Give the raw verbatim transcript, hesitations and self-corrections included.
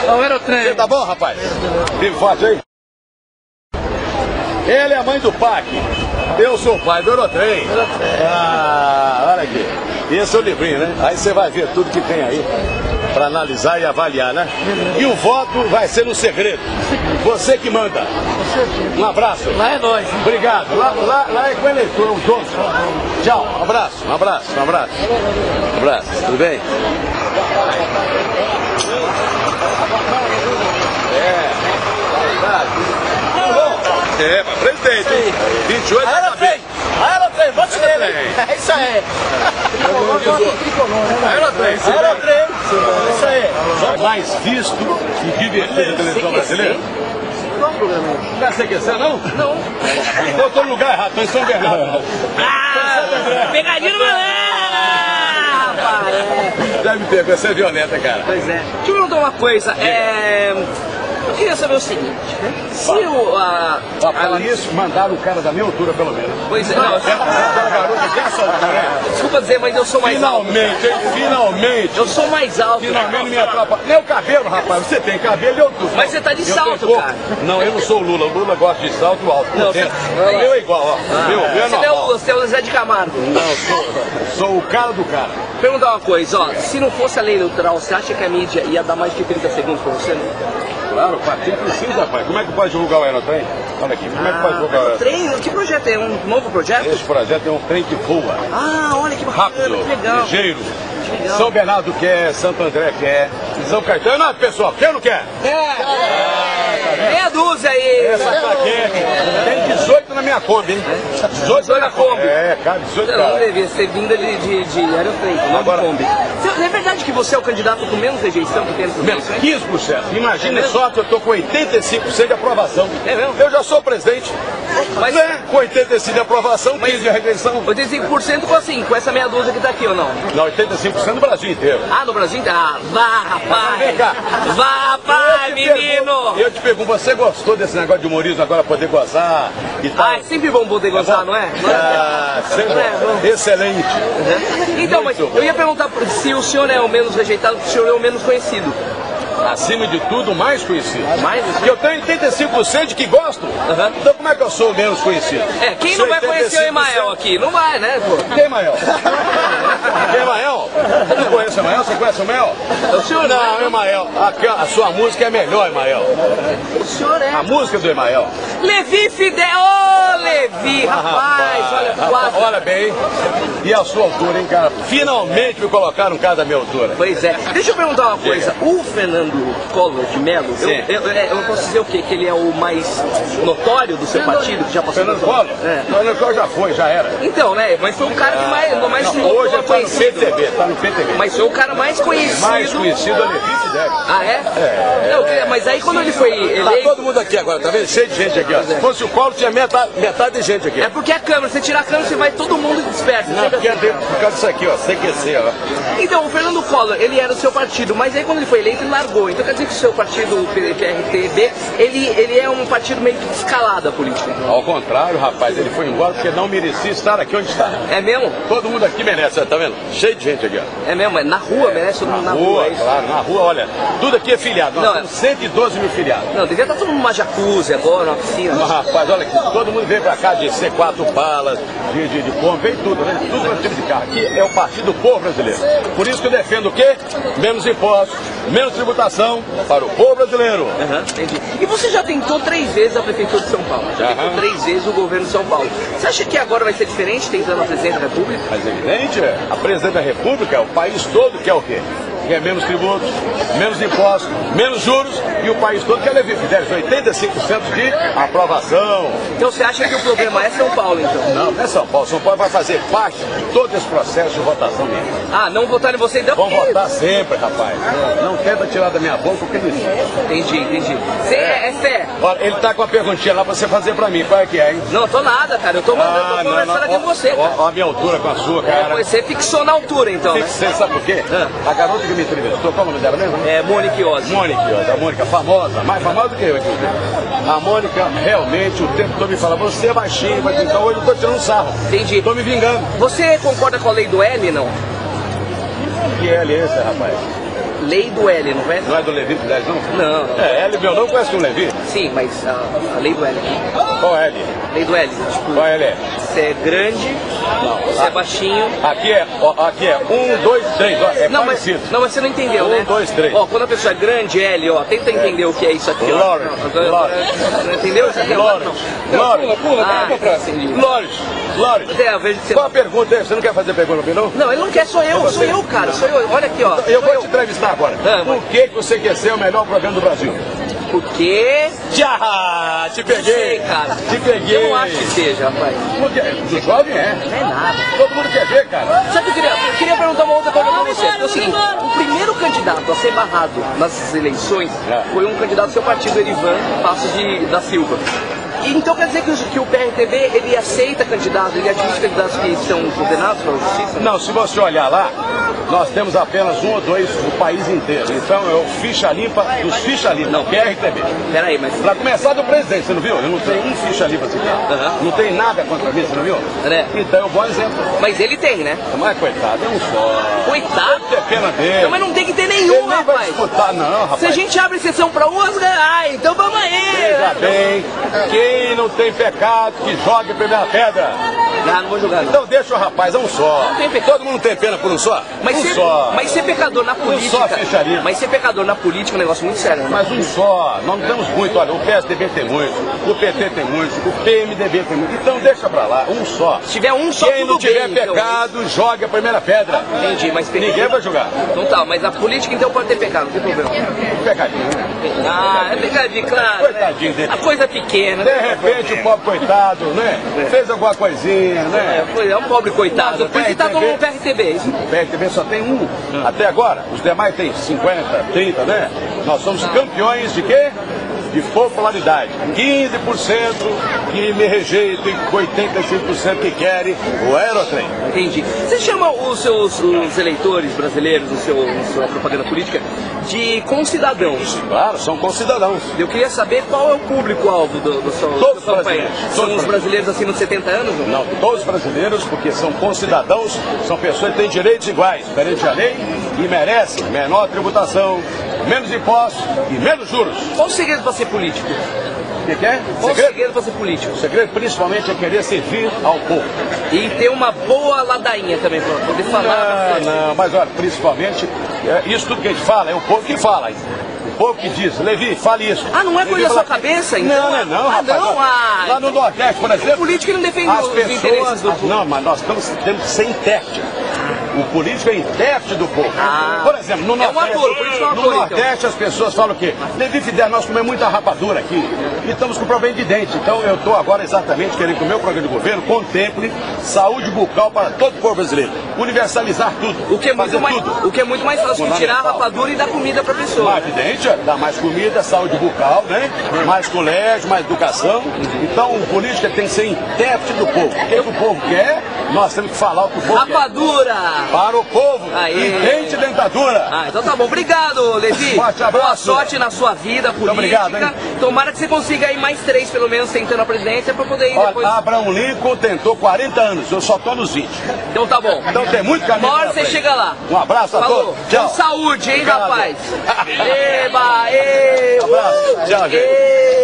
É o Aerotrem. Você tá bom, rapaz? Vive forte aí. Ele é a mãe do P A C. Eu sou o pai do Aerotrem. Ah, olha aqui. Esse é o livrinho, né? Aí você vai ver tudo que tem aí para analisar e avaliar, né? E o voto vai ser no segredo. Você que manda. Um abraço. Lá é nós. Obrigado. Lá, lá, lá é com o eleitor, o Johnson. Tchau. Um abraço, um abraço, um abraço. Um abraço. Tudo bem? É. É, para presidente. Hein? vinte e oito de Aerotrem. Aerotrem, vote nele. É isso aí. Aerotrem. Aerotrem. Isso aí. Mais visto e divertido da televisão brasileira. Não é C Q C, não? Não. Eu tô no lugar errado, tô em São Bernardo. Ah, pegadinha no malandro, rapaz. Deve ter, você é violenta, cara. Pois é. Deixa eu perguntar uma coisa. É... Eu queria saber o seguinte, se o... A, Ó, falar nisso, mandaram o cara da minha altura, pelo menos. Pois é, não. Aquela garota que é essa altura, né? Desculpa dizer, mas eu sou mais Finalmente, hein? Finalmente. alto. Eu sou mais alto. Finalmente me atrapalha. Meu cabelo, rapaz, você tem cabelo e eu tudo. Mas você tá de Eu salto, tenho pouco. cara. Não, eu não sou o Lula. O Lula gosta de salto alto. Não, Não, você- o meu é igual, ó. Ah, meu, meu é você, é o, normal. você é o Zé de Camargo. Não, sou, sou o cara do cara. Perguntar uma coisa, ó. Se não fosse a lei eleitoral, você acha que a mídia ia dar mais de trinta segundos pra você? Claro, o partido precisa, rapaz. Como é que pode divulgar o Aerotrem? Olha aqui, como é que pode divulgar o Aerotrem? Trem? Que projeto é? Um novo projeto? Esse projeto é um trem que voa. Ah, olha que bacana, Rápido, que legal. ligeiro. Que legal. São Bernardo quer, Santo André quer, São Caetano, não, pessoal, quem não quer? É, meia dúzia aí. Essa claquete. Tem dezoito na minha Kombi, hein? dezoito na Kombi. É, cara, dezoito Você não cara. devia ser vinda de, de, de Aerotrem, não Agora- de Kombi. Você- É verdade que você é o candidato com menos rejeição que tem no Menos Brasil? quinze por cento. Imagina É mesmo? só que eu tô com oitenta e cinco por cento de aprovação. É mesmo? Eu já sou presidente. Mas- Né? Com oitenta e cinco por cento de aprovação, quinze de rejeição. oitenta e cinco por cento com assim, com essa meia dúzia que tá aqui ou não? Não, oitenta e cinco por cento do Brasil inteiro. Ah, no Brasil? Ah, vá, Vem rapaz! cá. Vá, rapaz, Eu te menino! pergunto- Eu te pergunto, você gostou desse negócio de humorismo agora poder gozar e tal? Ah, é sempre bom poder gozar, não é? Ah, sempre Não é bom. excelente. Então, mas Muito eu ia perguntar se o senhor é o menos rejeitado, se o senhor é o menos conhecido. Acima de tudo, mais conhecido. Mais? Porque eu tenho oitenta e cinco por cento de que gostam. Aham. Então como é que eu sou o menos conhecido? É, quem não vai conhecer o Emael aqui? Não vai, né, pô? Quem, Emael? Quem, Emael? Você não conhece o Emael? Você conhece o Emael? O senhor Não, Emael. A, a sua música é melhor, Emael. O senhor é. A música do Emael. Levi Fidel! Ô, Levi! Rapaz, olha, Rapaz, quase. olha bem. E a sua altura, hein, cara? Finalmente me colocaram um cara da minha altura. Pois é. Deixa eu perguntar uma coisa. O Fernando Collor de Mello, eu, Sim. eu, eu, eu posso dizer o quê? Que ele é o mais notório do seu partido, que já passou Fernando por- Collor? É. Fernando Collor já foi, já era. Então, né? Mas foi o cara que mais, mais Não, notou, hoje ele tá no P conhecido. T V, tá no P T V. Mas foi o cara mais conhecido. Mais conhecido é Levi Fidel. Ah, é? Não, eu queria- mas aí quando ele foi Tá eleito. todo mundo aqui agora, tá vendo? Cheio de gente aqui, ó. Se fosse o Collor, tinha metade, metade de gente aqui. É porque a câmera, você tirar a câmera, você vai todo mundo disperso. Não, Chega porque é assim. dentro, por causa disso aqui, ó, C Q C, ó. Então, o Fernando Collor, ele era do seu partido, mas aí quando ele foi eleito, ele largou. Então quer dizer que o seu partido, o P R T B, ele, ele é um partido meio que de escalada política. Ao contrário, rapaz, ele foi embora porque não merecia estar aqui onde está. É mesmo? Todo mundo aqui merece, ó, tá vendo? Cheio de gente aqui, ó. É mesmo, é na rua, merece todo mundo na rua. Rua, é isso? claro, na rua, olha, tudo aqui é filiado. Nós Não, temos cento e doze mil filiados. Não, devia estar todo mundo numa jacuzzi agora, numa piscina. Mas, rapaz, olha aqui, todo mundo veio pra cá de C quatro balas, de, de, de Kombi, veio tudo, né? Tudo quanto tipo de carro. Aqui é o Partido do Povo Brasileiro. Por isso que eu defendo o quê? Menos impostos, menos tributação para o povo brasileiro. Aham, entendi. E você já tentou três vezes a Prefeitura de São Paulo, já Aham. tentou três vezes o governo de São Paulo. Você acha que agora vai ser diferente tentando a presidência da República? Mas é evidente, a presidente da República, o país todo quer o quê? Quer menos tributos, menos impostos, menos juros e o país todo quer Levi Fidel, oitenta e cinco por cento de aprovação. Então você acha que o problema é São Paulo, então? Não, não é São Paulo. São Paulo vai fazer parte de todo esse processo de votação mesmo. Ah, não votar em você então? Vão porque- votar sempre, rapaz. Não tenta tirar da minha boca o que ele disse. Entendi, entendi. Você é, é fé? Olha, ele tá com uma perguntinha lá pra você fazer pra mim. Qual é que é, hein? Não, tô nada, cara. Eu tô mandando, Ah, tô não, conversando não. aqui com você, Ó, cara. ó a minha altura com a sua, cara. Você fixou na altura, então, né? Você sabe por quê? Ah. A garota que me entrevistou, qual é o nome dela mesmo? É, Mônica Ozzy. Mônica, ó, a Mônica, famosa, mais famosa do que eu, inclusive. A Mônica, realmente, o tempo todo me fala, você é baixinho, mas então hoje eu tô tirando sarro. Entendi. Tô me vingando. Você concorda com a lei do L, não? Que L é esse, rapaz? Lei do L, não é? Não é do Levi dez, não? Não. É, L, meu nome conhece o Levi? Sim, mas a, a Lei do L. Qual é L? Lei do L. Tipo, Qual L é? você é grande, você é baixinho. Aqui é, ó, aqui é um, dois, três, ó, é não, parecido. Mas, não, mas você não entendeu, um, né? Um, dois, três. Ó, quando a pessoa é grande, L, ó, tenta entender o que é isso aqui, ó. Lawrence, Não, Lawrence. não entendeu isso aqui? Lawrence, Não, Lawrence. pula, pula, ah, Lawrence, Lawrence. É, eu vejo que você... Qual a pergunta aí? Você não quer fazer pergunta pra mim, não? Não, ele não quer, sou eu, sou eu, cara, sou eu. Olha aqui, ó. Eu vou te entrevistar agora. Ah, Por que que você quer ser o melhor programa do Brasil? Porque... Já! Te peguei! Não sei, cara. Te peguei! Eu não acho que seja, rapaz. Porque do jovem é. Não é nada. Todo mundo quer ver, cara. Sabe o que eu queria? Eu queria perguntar uma outra coisa pra você. É o seguinte, o primeiro candidato a ser barrado nas eleições É. foi um candidato do seu partido, Erivan Passos de, da Silva. Então quer dizer que o, que o P R T B, ele aceita candidatos, ele admite candidatos que são condenados pela justiça? Não, se você olhar lá, nós temos apenas um ou dois no país inteiro. Então é o ficha limpa dos ficha limpa, não, P R T B. Peraí, mas... Pra começar do presidente, você não viu? Eu não tenho um ficha limpa assim. Uhum. Não tem nada contra mim, você não viu? É. Então é um bom exemplo. Mas ele tem, né? Mas coitado, é um só. Coitado? Tem que ter pena dele. Não, mas não tem que ter Ele nenhum, nem vai rapaz. disputar, não, rapaz. Se a gente abre sessão pra umas, ah, então vamos aí. Veja bem, quem não tem pecado, que jogue a primeira pedra. Ah, não vou jogar, não. Então deixa o rapaz, é um só. Não tem pecado. Todo mundo tem pena por um só? Mas, um ser, só. mas ser pecador na política... só fecharia. Mas ser pecador na política é um negócio muito sério, né? Mas um só, nós não temos muito, olha, o P S D B tem muito, o P T tem muito, o P M D B tem muito, então deixa pra lá, um só. Se tiver um só, Quem tudo não tiver bem, pecado, então. Jogue a primeira pedra. Entendi, mas pecador... Ninguém vai jogar. Então tá, mas a política então pode ter pecado, não tem problema. Pecadinho. Ah, é pecadinho, claro. Coitadinho né? dele. A coisa pequena, De né? repente o pobre coitado, né? É. Fez alguma coisinha, né? É, é um pobre coitado, por isso que tá todo mundo no P R T B, isso. O P R T B só tem um. Até agora, os demais tem cinquenta, trinta, né? Nós somos campeões de quê? De popularidade. quinze por cento que me rejeitam e oitenta e cinco por cento que querem o aerotrem. Entendi. Você chama os seus os eleitores brasileiros, no seu, na sua propaganda política, de concidadãos. Claro, são concidadãos. Eu queria saber qual é o público-alvo do, do seu, Todos do seu campanha. brasileiros. São Todos os brasileiros acima de setenta anos? Não? Não, todos brasileiros, porque são concidadãos, são pessoas que têm direitos iguais perante a lei e merecem menor tributação, menos impostos e menos juros. Qual o segredo para ser político? O que, que é? Qual o Segredo? segredo para ser político? O segredo principalmente é querer servir ao povo. E ter uma boa ladainha também, para poder falar. Não, não, mas olha, principalmente, é, isso tudo que a gente fala, é o povo que fala. O povo que diz, Levi, fale isso. Ah, não é coisa da Levi sua fala, cabeça? Então? Não, não é não, ah, rapaz. não, ah, Lá no Nordeste, por exemplo, o político não defende as os pessoas, interesses do as- povo. Não, mas nós estamos, temos que ser intérprete. O político é intérprete do povo. Ah. Por exemplo, no É um Nordeste, ator, o político é um no ator, Nordeste as pessoas falam o quê? Levi Fidel, nós comemos muita rapadura aqui e estamos com problema de dente. Então eu estou agora exatamente querendo que o meu programa de governo contemple saúde bucal para todo o povo brasileiro. Universalizar tudo. O que é muito fazer mais, tudo. o que é muito mais fácil que tirar a rapadura e dar comida para a pessoa. Mais evidente, dá mais comida, saúde bucal, né? Mais colégio, mais educação. Então o político tem que ser intérprete do povo. O que o povo quer, nós temos que falar o que o povo Rapadura! quer. Para o povo, Aê. e dente e dentadura. Ah, então tá bom. Obrigado, Levi. Forte abraço. Boa sorte na sua vida política. obrigado, hein? Tomara que você consiga aí mais três, pelo menos, tentando a presidência para poder ir Olha, depois. Abraham Lincoln tentou quarenta anos, eu só tô nos vinte. Então tá bom. Então tem muito caminho. Uma hora pela você frente. chega lá. Um abraço a Falou. todos. Tchau. Com saúde, hein, Obrigado. rapaz? Eba, e, Um abraço. uh, Tchau, gente. e.